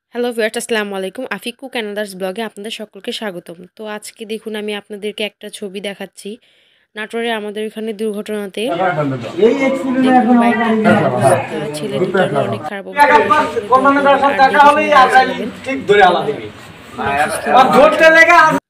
Hello viewers, আসসালামু আলাইকুম। আফিকু Canada's ব্লগে আপনাদের সকলকে স্বাগতম। তো আজকে দেখুন আমি আপনাদেরকে একটা ছবি দেখাচ্ছি। নাটোরে আমাদের এখানে দুর্ঘটনাতে দেখুন বাইকটার কি অবস্থা, ছেলে দুটারও অনেক খারাপ অবস্থা। আর দেখে শুনে গাড়ি চালাবেন, অনেক অসুস্থ।